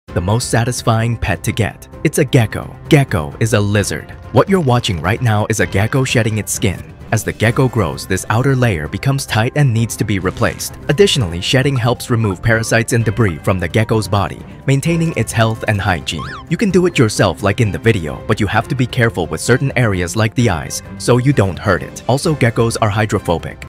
The most satisfying pet to get. It's a gecko. Gecko is a lizard. What you're watching right now is a gecko shedding its skin. As the gecko grows, this outer layer becomes tight and needs to be replaced. Additionally, shedding helps remove parasites and debris from the gecko's body, maintaining its health and hygiene. You can do it yourself like in the video, but you have to be careful with certain areas like the eyes, so you don't hurt it. Also, geckos are hydrophobic.